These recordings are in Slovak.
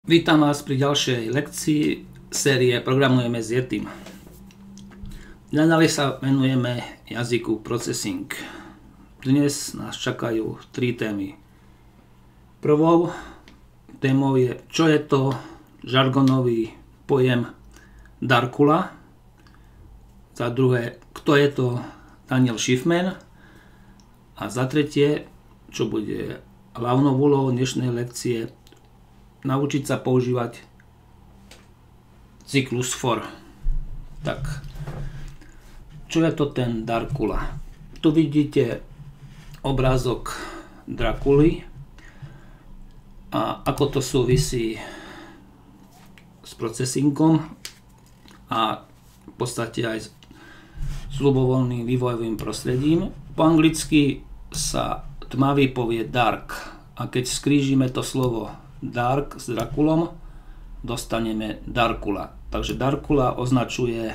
Vítam vás pri ďalšej lekcii série Programujeme s Yetim. Ďalej sa venujeme jazyku processing. Dnes nás čakajú 3 témy. Prvou témou je, čo je to žargonový pojem Darkula. Za druhé, kto je to Daniel Schiffman. A za tretie, čo bude hlavnou úlohou dnešnej lekcie, naučiť sa používať cyklus for. Tak, čo je to ten Darkula? Tu vidíte obrázok Drakuly a ako to súvisí s procesingom a v podstate aj s ľubovoľným vývojovým prostredím. Po anglicky sa tmavý povie dark a keď skrížime to slovo dark s Drakulom, dostaneme Darkula. Takže Darkula označuje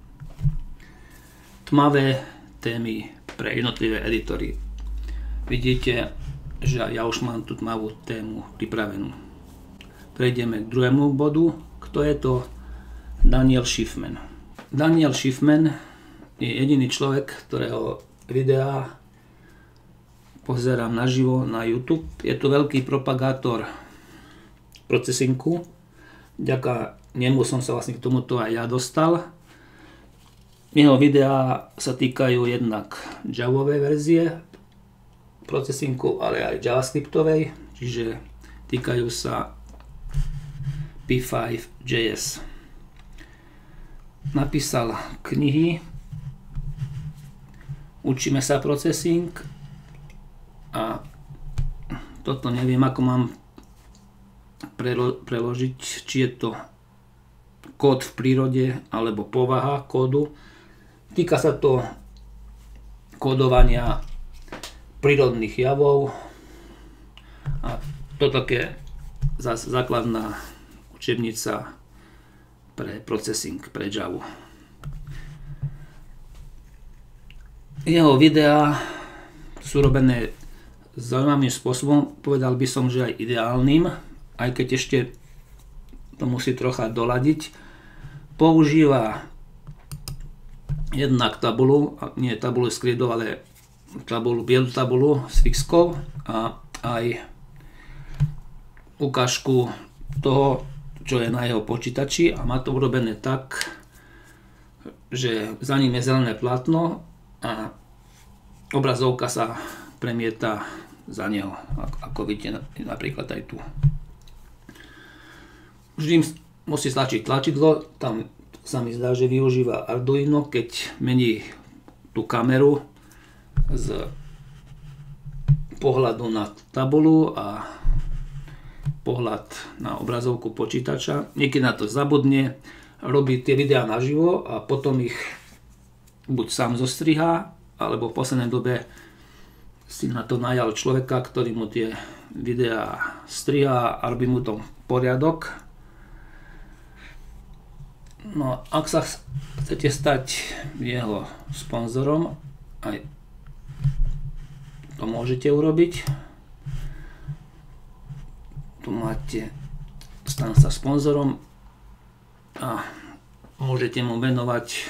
tmavé témy pre jednotlivé editory. Vidíte, že ja už mám tú tmavú tému pripravenú. Prejdeme k druhému bodu. Kto je to Daniel Schiffman? Daniel Schiffman je jediný človek, ktorého videá pozerám naživo na YouTube. Je to veľký propagátor procesingu. Vďaka nemu som sa vlastne k tomuto aj ja dostal. Jeho videá sa týkajú jednak Javovej verzie procesingu, ale aj JavaScriptovej, čiže týkajú sa P5.js. Napísal knihy Učíme sa procesing a toto neviem, ako mám preložiť, či je to kód v prírode alebo povaha kódu. Týka sa to kódovania prírodných javov a toto je základná učebnica pre processing, pre Javu. Jeho videá sú robené zaujímavým spôsobom, povedal by som, že aj ideálnym, aj keď ešte to musí trocha doladiť. Používa jednak tabulu, nie tabulu s krídou, ale bielu tabulu s fixkou a aj ukážku toho, čo je na jeho počítači, a má to urobené tak, že za ním je zelené plátno a obrazovka sa premieta za neho, ako vidíte napríklad aj tu. Vždy musí stlačiť tlačidlo, tam sa mi zdá, že využíva Arduino, keď mení tú kameru z pohľadu na tabulu a pohľad na obrazovku počítača. Niekedy na to zabudne, robí tie videá naživo a potom ich buď sám zostrihá, alebo v poslednej dobe si na to najal človeka, ktorý mu tie videá strihá a robí mu to poriadok. No, ak sa chcete stať jeho sponzorom, aj to môžete urobiť. Tu máte stan sa sponzorom a môžete mu venovať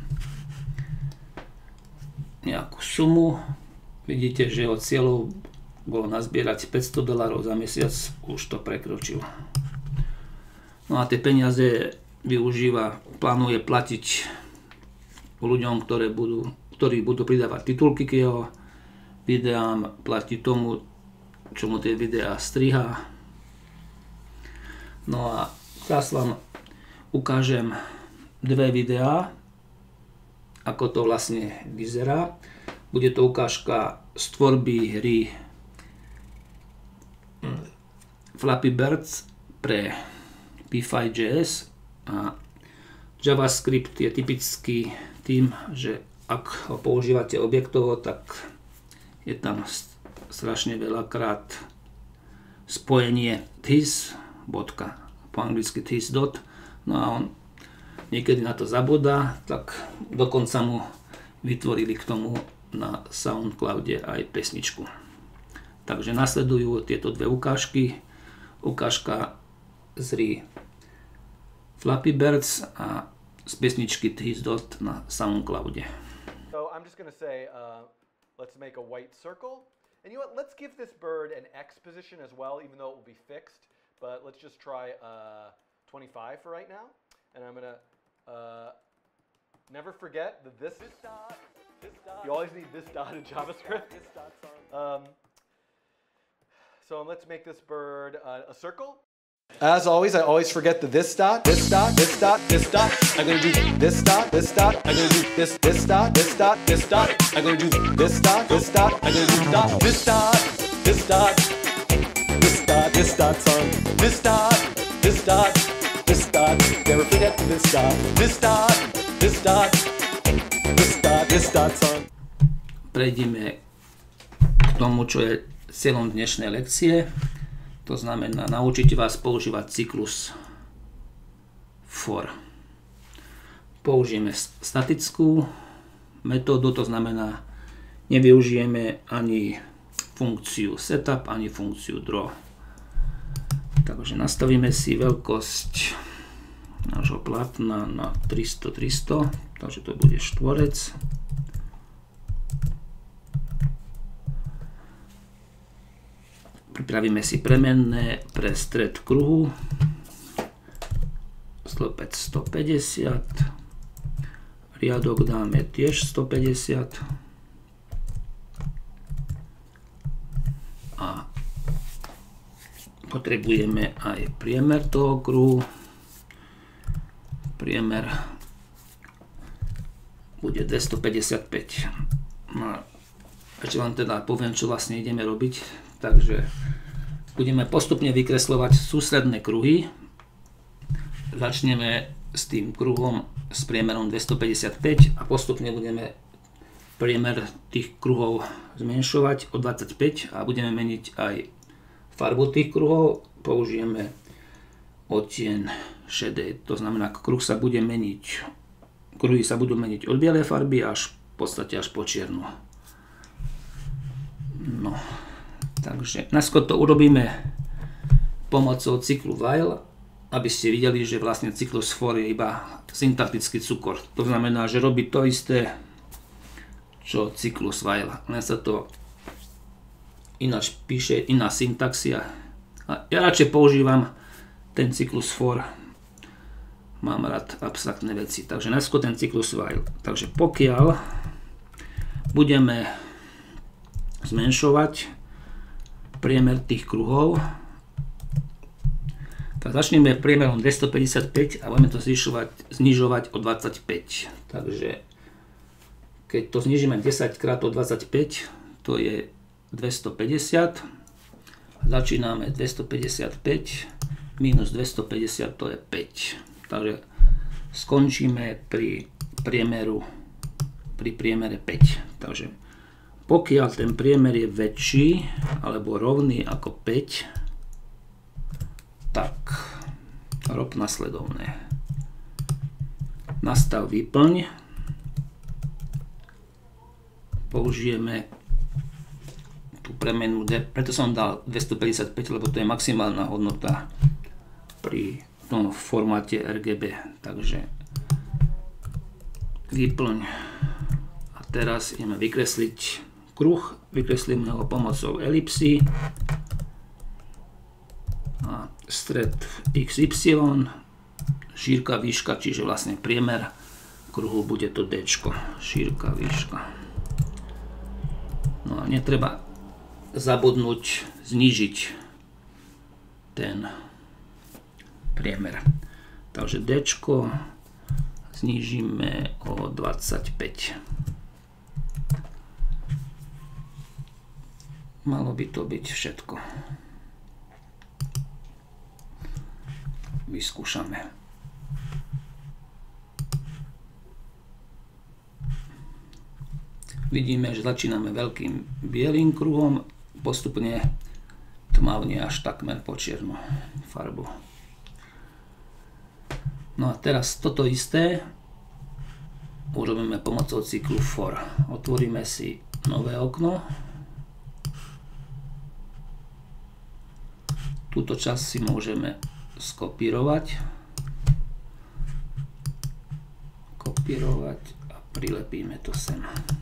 nejakú sumu. Vidíte, že jeho cieľou bolo nazbierať $500 za mesiac, už to prekročil. No a tie peniaze plánuje platiť ľuďom, ktorí budú pridávať titulky k jeho videám, platí tomu, čo mu tie videá strihá. No a teraz vám ukážem 2 videá, ako to vlastne vyzerá. Bude to ukážka z tvorby hry Flappy Birds pre P5.js. A JavaScript je typický tým, že ak ho používate objektovo, tak je tam strašne veľakrát spojenie this, bodka, po anglicky this dot. No a on niekedy na to zabúda, tak dokonca mu vytvorili k tomu na SoundCloude aj pesničku. Takže nasledujú tieto 2 ukážky. Ukážka z Flappy Birds a z pesničky His Dot na SoundCloude. So I'm just going to say, let's make a white circle. And you know what, let's give this bird an X position as well, even though it will be fixed. But let's just try 25 for right now. And I'm going to never forget that this dot. You always need this dot in JavaScript. So let's make this bird a circle. As always, I always forget the this dot, this dot, this dot, this dot. I'm gonna do this dot, this dot. I'm gonna do this dot, this dot, this dot. I'm gonna do this dot, this dot. I'm gonna do dot, this dot, this dot, this dot, this dot song. This dot, this dot, this dot. Never forget this dot, this dot, this dot, this dot, this dot song. Prejdeme k tomu, čo je cieľom dnešnej lekcie. To znamená naučiť vás používať cyklus for. Použijeme statickú metódu, to znamená nevyužijeme ani funkciu setup, ani funkciu draw. Takže nastavíme si veľkosť nášho plátna na 300, takže to bude štvorec. Pripravíme si premenné pre stred kruhu, stĺpec 150, riadok dáme tiež 150 a potrebujeme aj priemer toho kruhu. Priemer bude 255. No, ešte vám teda poviem, čo vlastne ideme robiť. Takže budeme postupne vykresľovať sústredné kruhy. Začneme s tým kruhom s priemerom 255 a postupne budeme priemer tých kruhov zmenšovať o 25 a budeme meniť aj farbu tých kruhov. Použijeme odtieň šedej, to znamená, kruhy sa budú meniť od bielej farby až v podstate až po čiernu. No. Takže najskôr to urobíme pomocou cyklu while, aby ste videli, že vlastne cyklus for je iba syntaktický cukor. To znamená, že robí to isté, čo cyklus while. Len sa to ináč píše, iná syntaxia. A ja radšej používam ten cyklus for. Mám rád abstraktné veci. Takže najskôr ten cyklus while. Takže pokiaľ budeme zmenšovať priemer tých kruhov, tak začneme priemerom 255 a budeme to znižovať o 25. Takže keď to znižíme 10 krát o 25, to je 250. Začíname 255 minus 250, to je 5. Takže skončíme pri priemere 5. Takže pokiaľ ten priemer je väčší alebo rovný ako 5, tak rob nasledovné. Nastav vyplň. Použijeme tú premenu, preto som dal 255, lebo to je maximálna hodnota pri tom formáte RGB. Takže vyplň. A teraz ideme vykresliť kruh, vykreslíme ho pomocou elipsy a stred XY, šírka, výška, čiže vlastne priemer kruhu bude to D, šírka, výška. No a netreba zabudnúť znížiť ten priemer. Takže D znížime o 25. Malo by to byť všetko. Vyskúšame. Vidíme, že začíname veľkým bielým kruhom, postupne tmavne až takmer po čiernu farbu. No a teraz toto isté urobíme pomocou cyklu for. Otvoríme si nové okno. Túto časť si môžeme skopírovať. Kopírovať a prilepíme to sem.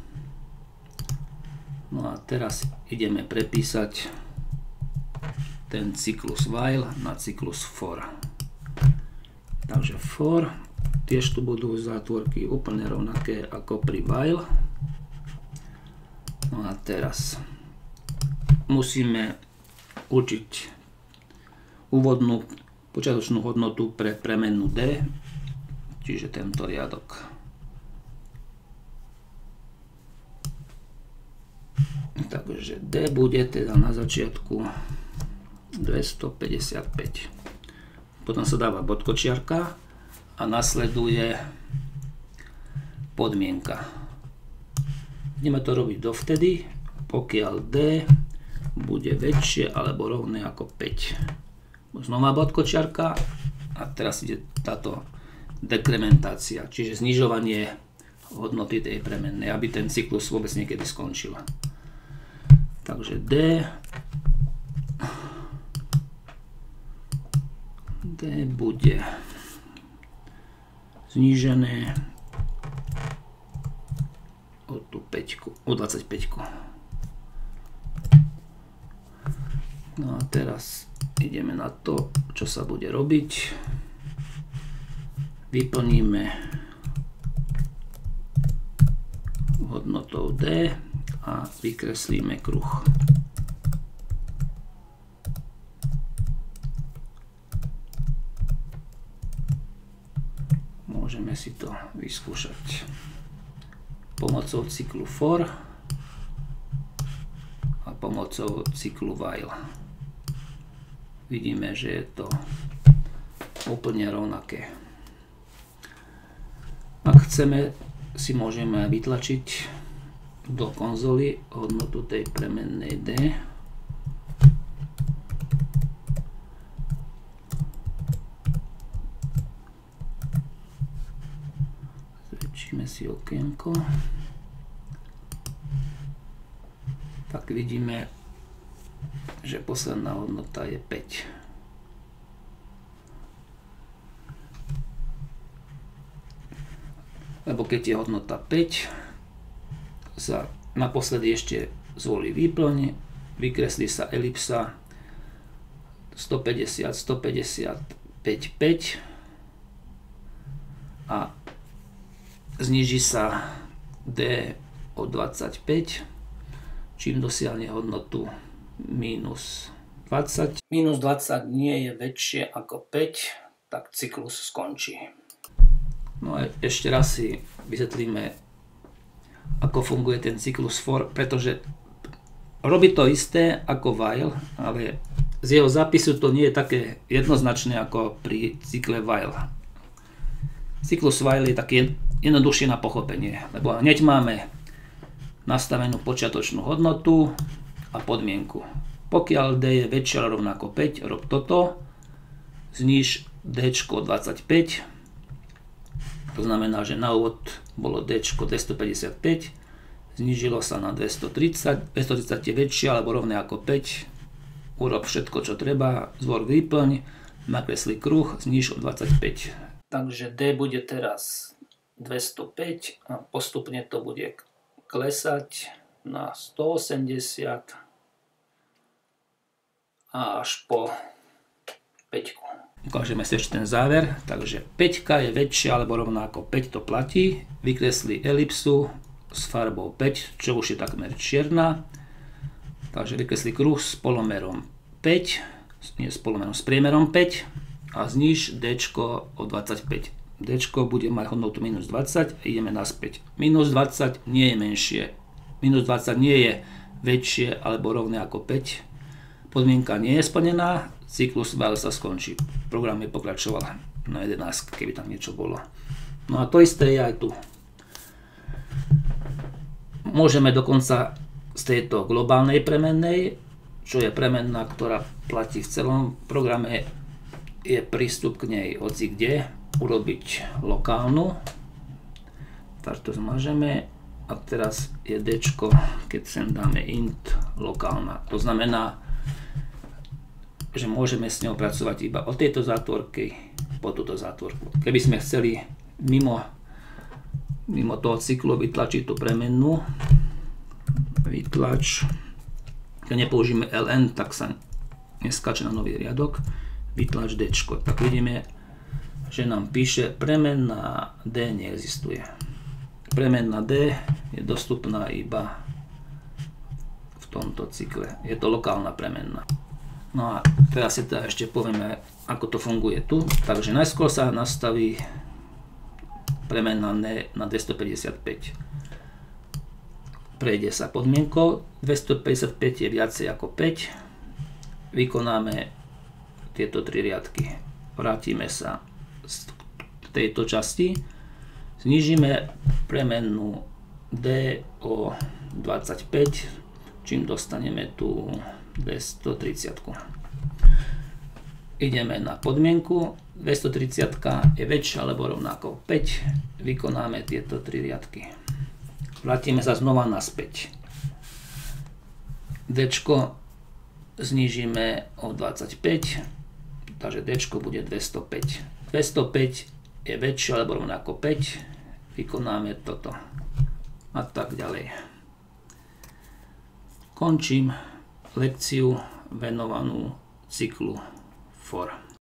No a teraz ideme prepísať ten cyklus while na cyklus for. Takže for, tiež tu budú zátvorky úplne rovnaké ako pri while. No a teraz musíme určiť úvodnú počiatočnú hodnotu pre premennú d, čiže tento riadok. Takže d bude teda na začiatku 255. Potom sa dáva bodkočiarka a nasleduje podmienka. Ideme to robiť dovtedy, pokiaľ d bude väčšie alebo rovné ako 5. Znova bodkočiarka a teraz ide táto dekrementácia, čiže znižovanie hodnoty tej premennej, aby ten cyklus vôbec niekedy skončil. Takže d bude znížené o tú 5, o 25. No a teraz ideme na to, čo sa bude robiť. Vyplníme hodnotou d a vykreslíme kruh. Môžeme si to vyskúšať pomocou cyklu for a pomocou cyklu while. Vidíme, že je to úplne rovnaké. Ak chceme, si môžeme vytlačiť do konzoly hodnotu tej premennej d. Zväčšíme si okienko. Tak vidíme, že posledná hodnota je 5. Lebo keď je hodnota 5, sa naposledy ešte zvolí výplň, vykreslí sa elipsa 150, 155, 5 a zniží sa d o 25, čím dosiahne hodnotu minus 20. Minus 20 nie je väčšie ako 5, tak cyklus skončí. No a ešte raz si vysvetlíme, ako funguje ten cyklus for, pretože robí to isté ako while, ale z jeho zápisu to nie je také jednoznačné ako pri cykle while. Cyklus while je taký jednoduchší na pochopenie, lebo hneď máme nastavenú počiatočnú hodnotu a podmienku. Pokiaľ d je väčšia alebo rovnako 5, rob toto, zníž d 25. To znamená, že na úvod bolo d 255, znížilo sa na 230, 230 je väčšie alebo rovné ako 5, urob všetko, čo treba, zvor výplň, nakresli kruh, zníž o 25. Takže d bude teraz 205 a postupne to bude klesať na 180 a až po 5. Ukážeme si ešte ten záver, takže 5 je väčšia alebo rovná ako 5, to platí. Vykresli elipsu s farbou 5, čo už je takmer čierna. Takže vykresli kruh s polomerom 5, nie s polomerom, s priemerom 5 a zníž d o 25. D bude mať hodnotu minus 20 a ideme naspäť. Minus 20 nie je menšie. Minus 20 nie je väčšie alebo rovné ako 5. Podmienka nie je splnená, cyklus while sa skončí. Program je pokračoval na 11, keby tam niečo bolo. No a to isté je aj tu. Môžeme dokonca z tejto globálnej premennej, čo je premenná, ktorá platí v celom programe, je prístup k nej hoci kde, urobiť lokálnu. Tak to zmažeme a teraz je d, keď sem dáme int lokálna. To znamená, že môžeme s ňou pracovať iba od tejto zátvorky po túto zátvorku. Keby sme chceli mimo toho cyklu vytlačiť tú premennú, vytlač, keď nepoužijeme LN, tak sa neskáče na nový riadok, vytlač D. Tak vidíme, že nám píše premenná D neexistuje. Premenná D je dostupná iba v tomto cykle. Je to lokálna premenná. No a teraz si teda ešte povieme, ako to funguje tu. Takže najskôr sa nastaví premenná D na 255. Prejde sa podmienkou. 255 je viacej ako 5. Vykonáme tieto 3 riadky. Vrátime sa z tejto časti. Znížime premennú D o 25, čím dostaneme tú 230. Ideme na podmienku. 230 je väčšia alebo rovnako 5. Vykonáme tieto 3 riadky. Vrátime sa znova naspäť. D znížime o 25, takže D bude 205. 205 je väčšie alebo rovnako 5. Vykonáme toto a tak ďalej. Končím lekciu venovanú cyklu for.